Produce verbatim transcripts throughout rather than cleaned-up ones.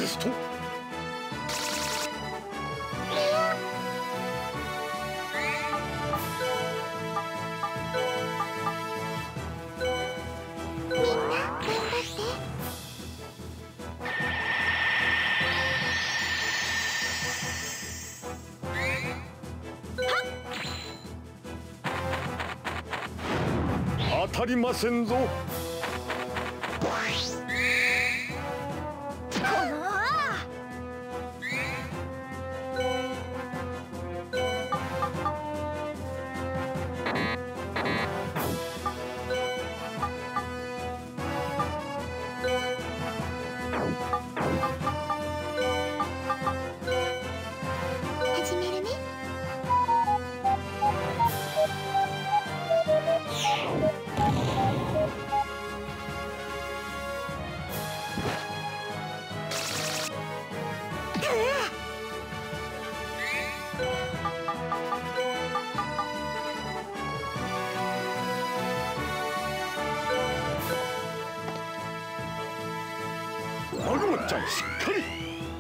スト。当たりませんぞ。 始めるね。 マグマちゃん、しっかり。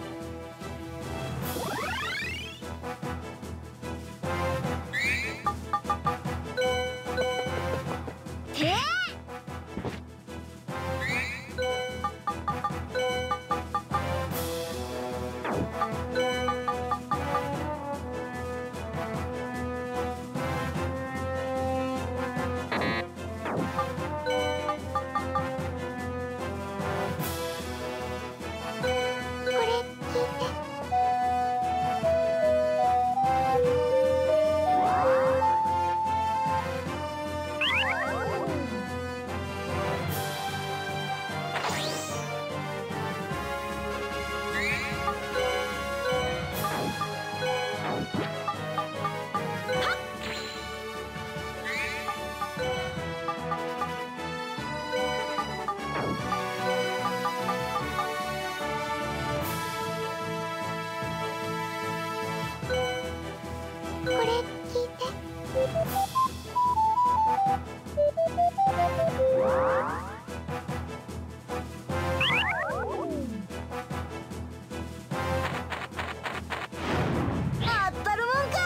これ聞いて。当たるもんか。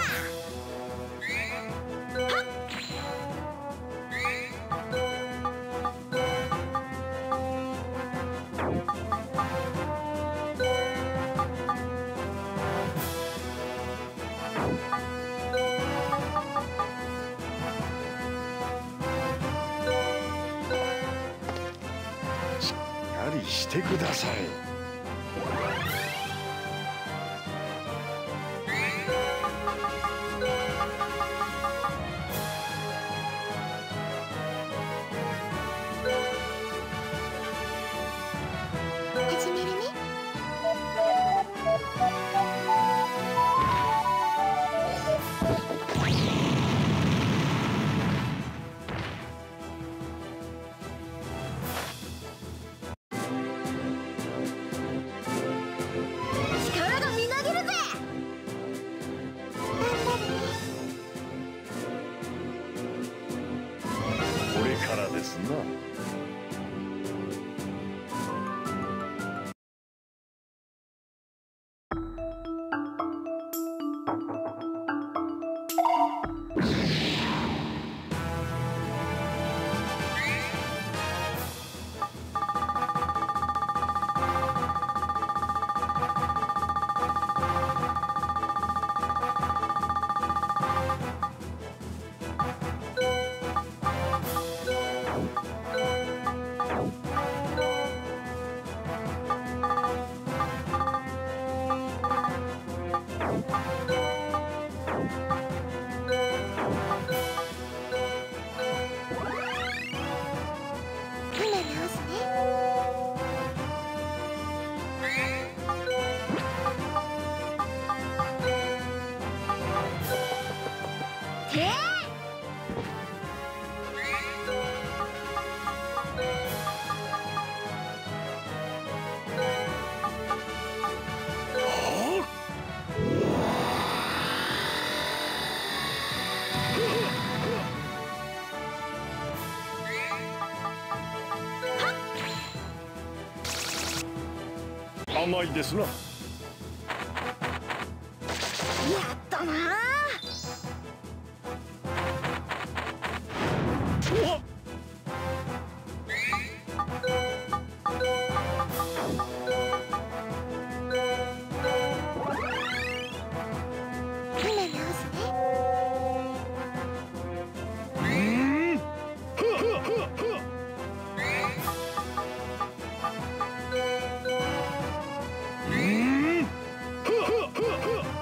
はっ。 しっかりしてください。 始めるね。 甘いですな。やったな。 うわっ。 今直すね。 うーん。ふっふっふっふっ。うーん。ふっふっふっふっ。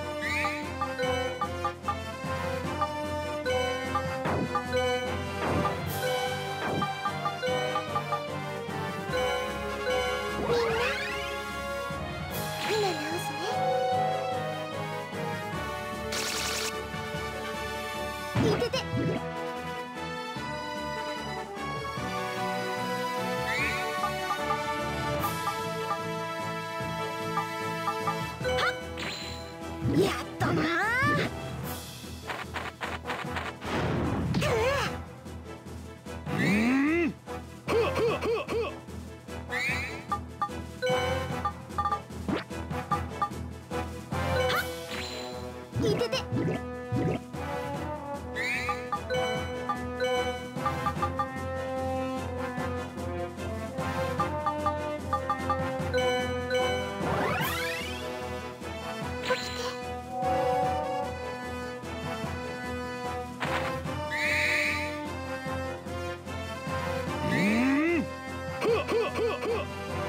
みんな今直すね。いてて。やったな。 うーん。ふっふっふっふっ。 いてて。 うーん。ふっふっふっふっ。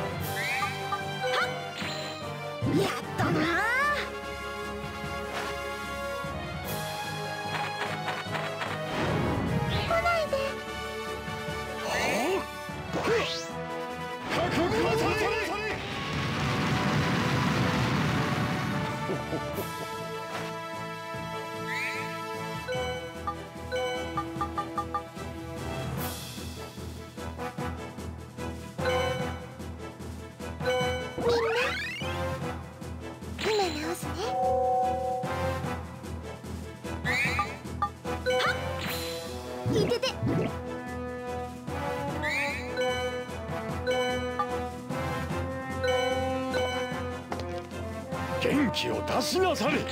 やったな。来ないで。 はあ。ふっ。覚悟なされ。 みんな今直すね。いてて。 元気を出しなされ。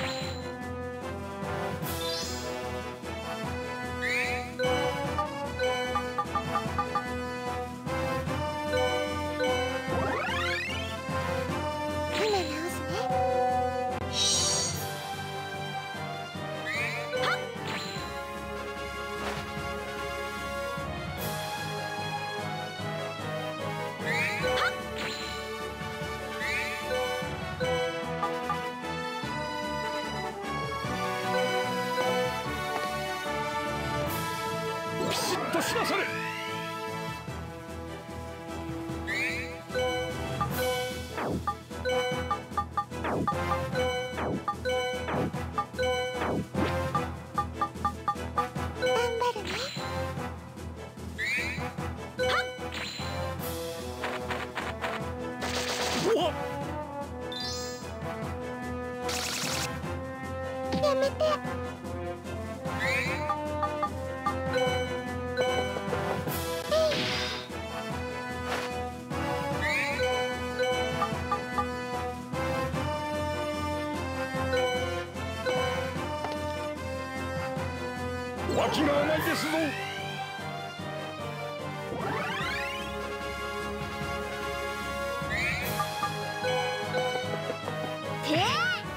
今直すね。 ピシッとしなされ。 頑張るね。 うわっ。 やめて。 脇が甘いですぞ。 へえ。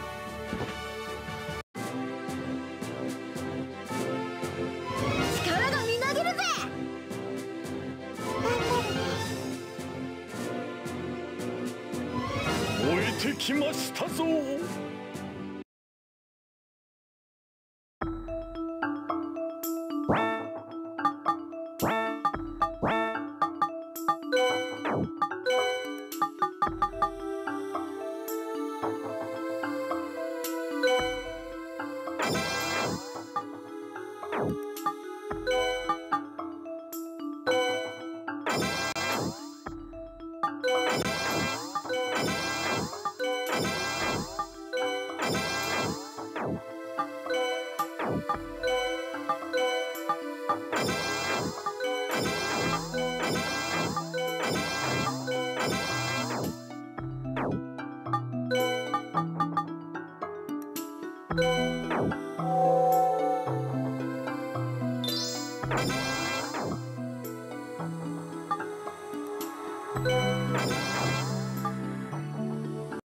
力がみなぎるぜ。頑張るね。 燃えてきましたぞ。 う